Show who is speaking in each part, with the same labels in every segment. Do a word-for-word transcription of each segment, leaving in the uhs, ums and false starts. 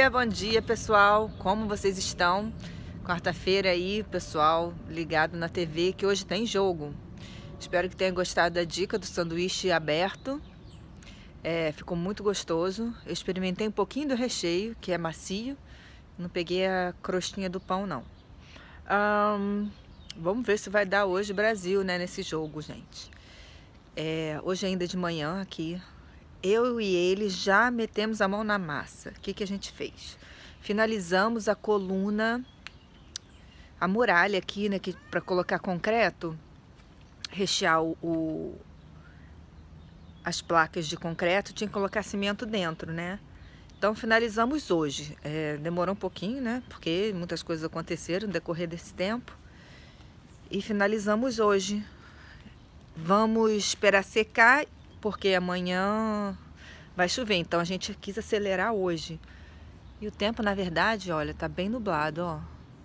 Speaker 1: dia, bom dia pessoal, como vocês estão? Quarta-feira aí, pessoal, ligado na T V que hoje tem jogo. Espero que tenha gostado da dica do sanduíche aberto, é, ficou muito gostoso. Eu experimentei um pouquinho do recheio, que é macio, não peguei a crostinha do pão não. Um, vamos ver se vai dar hoje Brasil, né, nesse jogo, gente. É, hoje ainda de manhã aqui, eu e ele já metemos a mão na massa. O que, que a gente fez? Finalizamos a coluna, a muralha aqui, né, para colocar concreto, rechear o, o, as placas de concreto, tinha que colocar cimento dentro, né? Então finalizamos hoje. É, demorou um pouquinho, né? Porque muitas coisas aconteceram no decorrer desse tempo. E finalizamos hoje. Vamos esperar secar, porque amanhã vai chover, então a gente quis acelerar hoje. E o tempo, na verdade, olha, tá bem nublado, ó.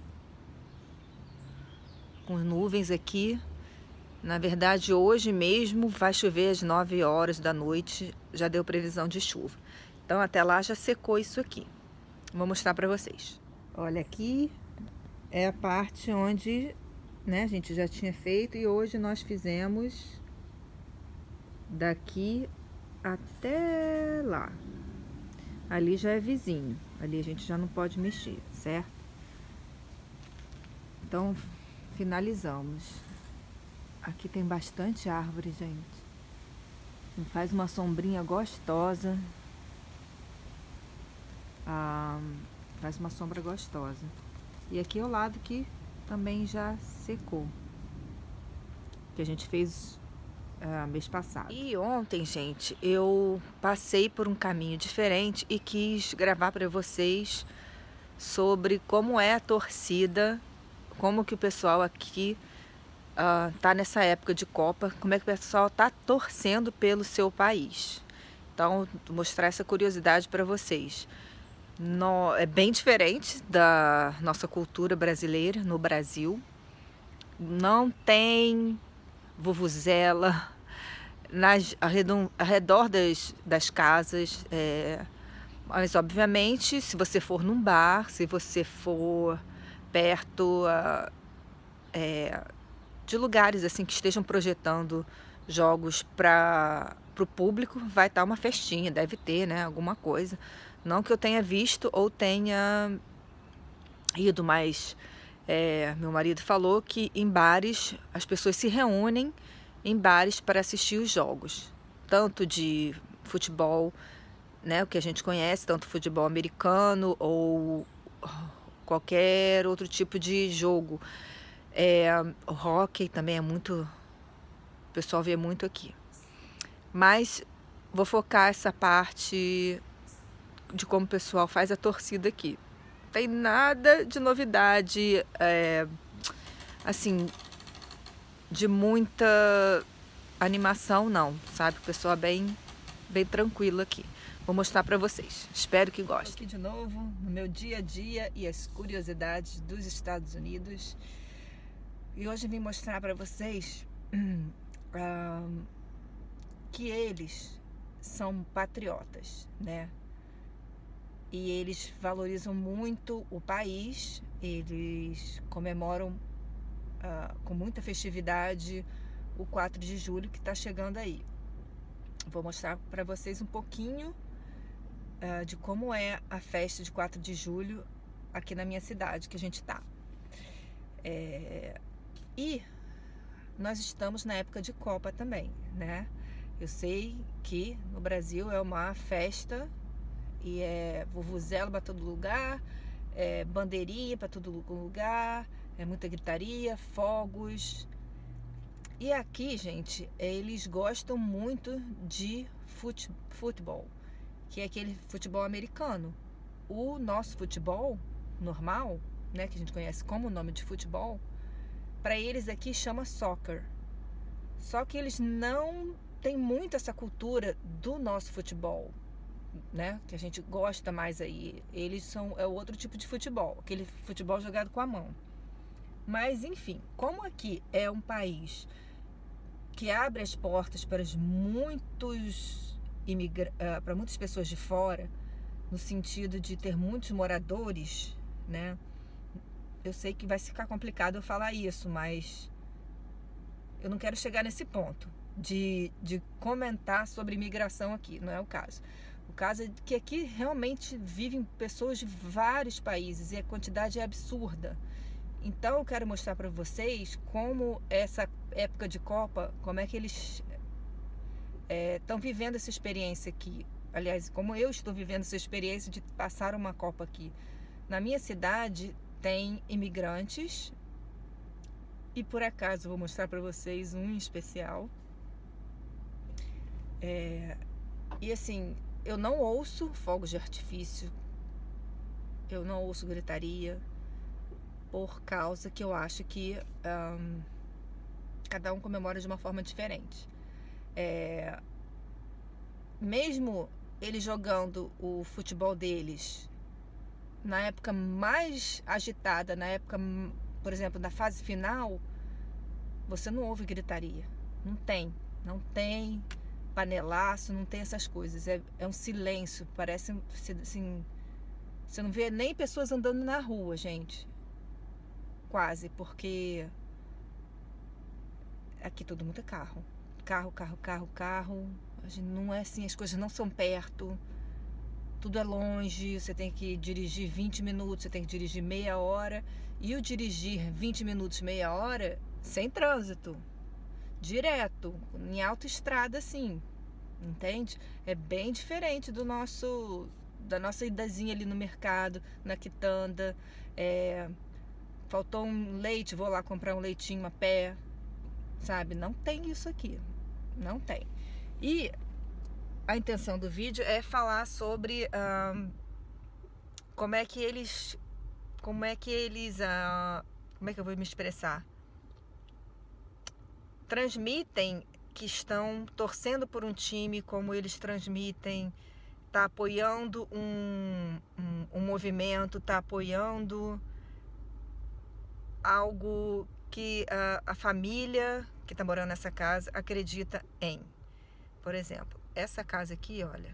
Speaker 1: Com nuvens aqui. Na verdade, hoje mesmo vai chover às nove horas da noite, já deu previsão de chuva. Então até lá já secou isso aqui. Vou mostrar pra vocês. Olha, aqui é a parte onde, né, a gente já tinha feito e hoje nós fizemos daqui até lá. Ali já é vizinho, ali a gente já não pode mexer, certo? Então finalizamos. Aqui tem bastante árvore, gente. Faz uma sombrinha gostosa. Ah, faz uma sombra gostosa. E aqui é o lado que também já secou, que a gente fez Uh, mês passado. E ontem, gente, eu passei por um caminho diferente e quis gravar para vocês sobre como é a torcida, como que o pessoal aqui uh, tá nessa época de Copa, como é que o pessoal tá torcendo pelo seu país. Então, vou mostrar essa curiosidade para vocês. No, é bem diferente da nossa cultura brasileira no Brasil. Não tem vuvuzela nas, ao redor das, das casas, é, mas obviamente se você for num bar, se você for perto uh, é, de lugares assim que estejam projetando jogos para o público, vai estar uma festinha, deve ter, né, alguma coisa. Não que eu tenha visto ou tenha ido, mas é, meu marido falou que em bares as pessoas se reúnem em bares para assistir os jogos, tanto de futebol, né, o que a gente conhece, tanto futebol americano ou qualquer outro tipo de jogo. É, o hóquei também é muito, o pessoal vê muito aqui. Mas vou focar essa parte de como o pessoal faz a torcida aqui. Não tem nada de novidade, é, assim, de muita animação não, sabe? O pessoal é bem, bem tranquilo aqui. Vou mostrar pra vocês. Espero que gostem. Aqui de novo no meu dia a dia e as curiosidades dos Estados Unidos. E hoje eu vim mostrar pra vocês uh, que eles são patriotas, né? E eles valorizam muito o país. Eles comemoram Uh, com muita festividade o quatro de julho que está chegando aí. Vou mostrar para vocês um pouquinho uh, de como é a festa de quatro de julho aqui na minha cidade que a gente tá. É... E nós estamos na época de Copa também, né? Eu sei que no Brasil é uma festa e é vuvuzela para todo lugar, é bandeirinha para todo lugar, é muita gritaria, fogos. E aqui, gente, eles gostam muito de fute, futebol, que é aquele futebol americano. O nosso futebol normal, né, que a gente conhece como nome de futebol, para eles aqui chama soccer. Só que eles não têm muito essa cultura do nosso futebol, né, que a gente gosta mais aí. Eles são é outro tipo de futebol, aquele futebol jogado com a mão. Mas, enfim, como aqui é um país que abre as portas para muitos imigra- uh, para muitas pessoas de fora, no sentido de ter muitos moradores, né? Eu sei que vai ficar complicado eu falar isso, mas eu não quero chegar nesse ponto de, de comentar sobre imigração aqui, não é o caso. O caso é que aqui realmente vivem pessoas de vários países e a quantidade é absurda. Então eu quero mostrar para vocês como essa época de Copa, como é que eles estão é, vivendo essa experiência aqui. Aliás, como eu estou vivendo essa experiência de passar uma Copa aqui. Na minha cidade tem imigrantes e por acaso vou mostrar para vocês um em especial. É, e assim, eu não ouço fogos de artifício, eu não ouço gritaria, por causa que eu acho que um, cada um comemora de uma forma diferente. É, mesmo eles jogando o futebol deles na época mais agitada, na época, por exemplo, da fase final, você não ouve gritaria, não tem, não tem panelaço, não tem essas coisas, é, é um silêncio, parece assim, você não vê nem pessoas andando na rua, gente, quase, porque aqui todo mundo é carro, carro, carro, carro, carro, não é assim, as coisas não são perto, tudo é longe, você tem que dirigir vinte minutos, você tem que dirigir meia hora, e o dirigir vinte minutos, meia hora, sem trânsito, direto, em autoestrada assim, entende? É bem diferente do nosso, da nossa idazinha ali no mercado, na quitanda, é, faltou um leite, vou lá comprar um leitinho a pé, sabe? Não tem isso aqui, não tem. E a intenção do vídeo é falar sobre uh, como é que eles, como é que eles, uh, como é que eu vou me expressar? Transmitem que estão torcendo por um time, como eles transmitem, tá apoiando um, um, um movimento, tá apoiando algo que uh, a família que tá morando nessa casa acredita em. Por exemplo, essa casa aqui, olha,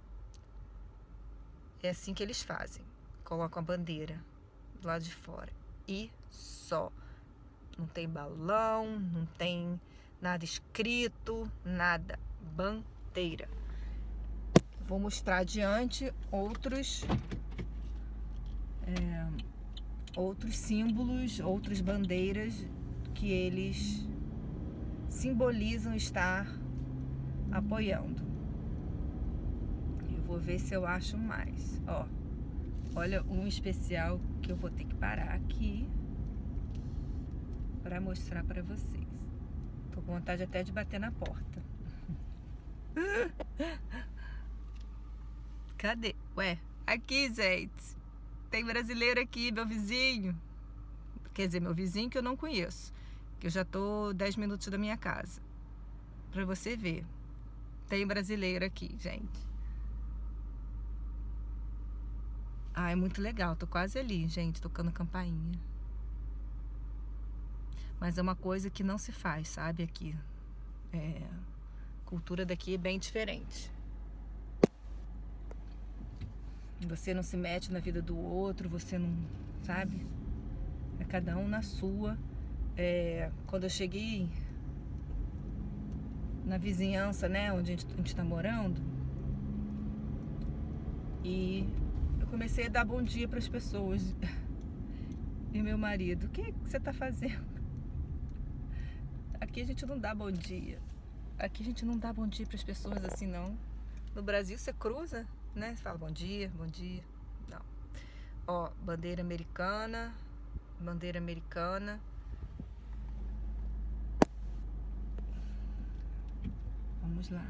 Speaker 1: é assim que eles fazem. Colocam a bandeira do lado de fora e só. Não tem balão, não tem nada escrito, nada. Bandeira. Vou mostrar adiante outros, é, outros símbolos, outras bandeiras que eles simbolizam estar apoiando. Eu vou ver se eu acho mais. Ó, olha um especial que eu vou ter que parar aqui para mostrar para vocês. Tô com vontade até de bater na porta. Cadê? Ué, aqui, gente. Tem brasileiro aqui, meu vizinho. Quer dizer, meu vizinho que eu não conheço. Que eu já tô dez minutos da minha casa. Pra você ver. Tem brasileiro aqui, gente. Ah, é muito legal. Tô quase ali, gente, tocando campainha. Mas é uma coisa que não se faz, sabe, aqui. É, a cultura daqui é bem diferente. Você não se mete na vida do outro, você não, sabe? É cada um na sua. É, quando eu cheguei na vizinhança, né, onde a gente, a gente tá morando, e eu comecei a dar bom dia para as pessoas. E meu marido, o que você tá fazendo? Aqui a gente não dá bom dia. Aqui a gente não dá bom dia para as pessoas assim, não. No Brasil você cruza, né? Você fala bom dia, bom dia. Não. Ó, bandeira americana, bandeira americana. Vamos lá.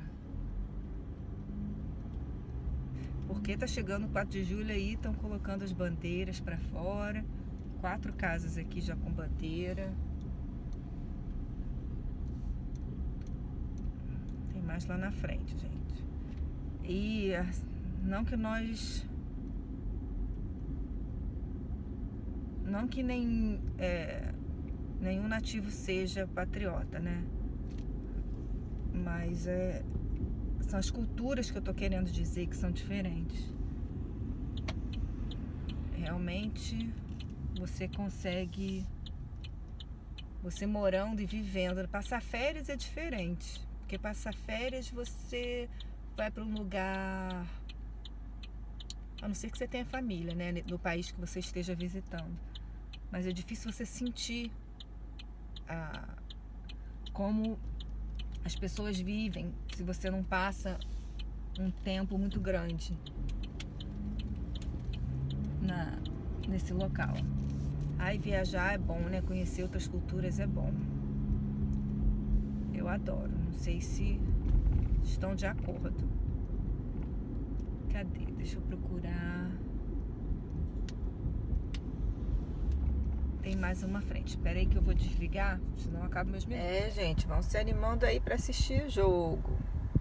Speaker 1: Porque tá chegando o quatro de julho aí, estão colocando as bandeiras para fora. Quatro casas aqui já com bandeira. Tem mais lá na frente, gente. E não que nós... Não que nem, é, nenhum nativo seja patriota, né? Mas é, são as culturas que eu tô querendo dizer que são diferentes. realmente você consegue, você morando e vivendo. Passar férias é diferente, porque passar férias você vai para um lugar, a não ser que você tenha família, né, no país que você esteja visitando. Mas é difícil você sentir a, como as pessoas vivem se você não passa um tempo muito grande na, nesse local. Aí viajar é bom, né? Conhecer outras culturas é bom. Eu adoro. Não sei se estão de acordo. Cadê? Deixa eu procurar. Tem mais uma frente. Espera aí que eu vou desligar, senão acaba meus minutos. É, gente, vão se animando aí para assistir o jogo.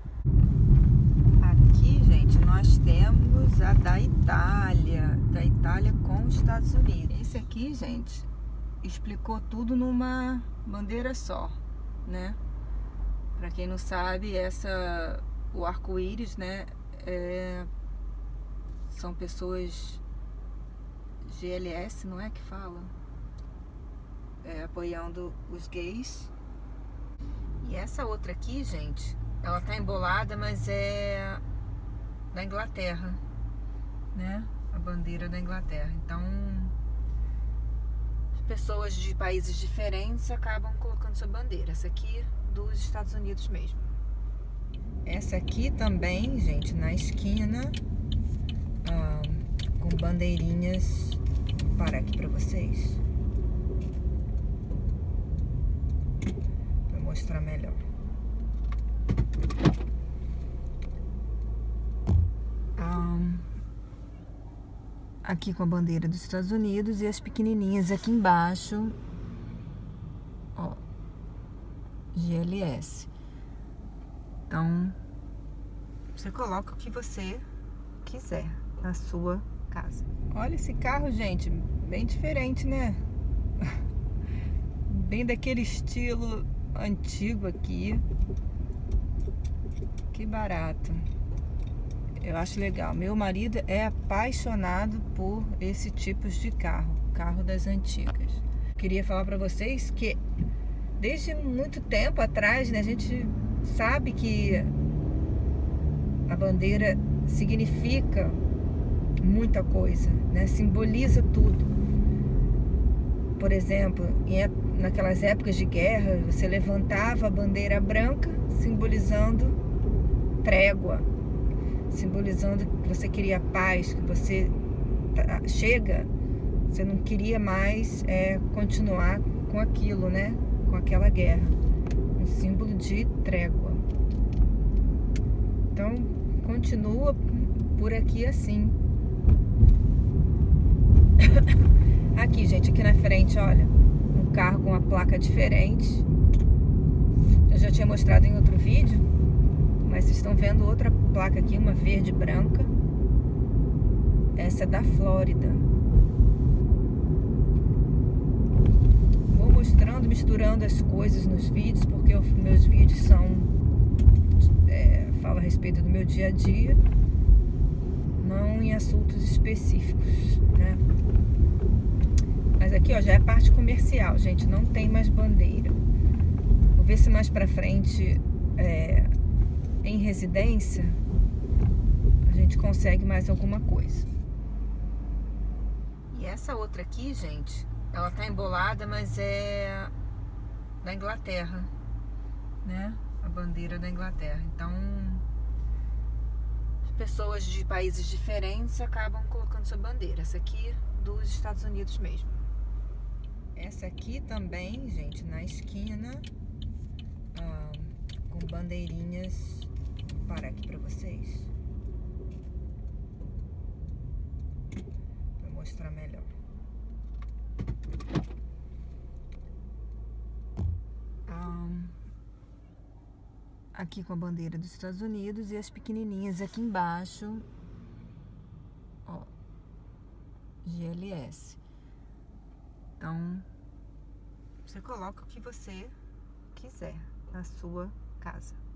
Speaker 1: Aqui, gente, nós temos a da Itália. Da Itália com os Estados Unidos. Esse aqui, gente, explicou tudo numa bandeira só, né? Para quem não sabe, essa, o arco-íris, né? É, são pessoas G L S, não é que fala? É, apoiando os gays. E essa outra aqui, gente, ela tá embolada, mas é da Inglaterra, né? A bandeira da Inglaterra. Então, as pessoas de países diferentes acabam colocando sua bandeira. Essa aqui dos Estados Unidos mesmo. Essa aqui também, gente, na esquina, ah, com bandeirinhas. Vou parar aqui pra vocês. Pra mostrar melhor. Ah, aqui com a bandeira dos Estados Unidos e as pequenininhas aqui embaixo, ó, G L S. Então, você coloca o que você quiser na sua casa. Olha esse carro, gente, bem diferente, né? Bem daquele estilo antigo aqui. Que barato. Eu acho legal. Meu marido é apaixonado por esse tipo de carro, carro das antigas. Queria falar para vocês que desde muito tempo atrás, né, a gente sabe que a bandeira significa muita coisa, né? Simboliza tudo. Por exemplo, em, naquelas épocas de guerra, você levantava a bandeira branca, simbolizando trégua, simbolizando que você queria paz, que você chega, você não queria mais é, continuar com aquilo, né? Com aquela guerra. Um símbolo de trégua. Então, continua por aqui assim. Aqui, gente, aqui na frente, olha, um carro com uma placa diferente. Eu já tinha mostrado em outro vídeo, mas vocês estão vendo outra placa aqui, uma verde branca. Essa é da Flórida. Vou mostrando, misturando as coisas nos vídeos, porque os meus vídeos são é, falam a respeito do meu dia a dia, não em assuntos específicos, né? Mas aqui, ó, já é parte comercial, gente, não tem mais bandeira. Vou ver se mais pra frente, é, em residência, a gente consegue mais alguma coisa. E essa outra aqui, gente, ela tá embolada, mas é da Inglaterra, né? A bandeira da Inglaterra. Então, as pessoas de países diferentes acabam colocando sua bandeira. Essa aqui dos Estados Unidos mesmo. Essa aqui também, gente, na esquina, ah, com bandeirinhas. Vou parar aqui pra vocês. Pra mostrar melhor. Ah, aqui com a bandeira dos Estados Unidos e as pequenininhas aqui embaixo, ó, G L S. Então, você coloca o que você quiser na sua casa.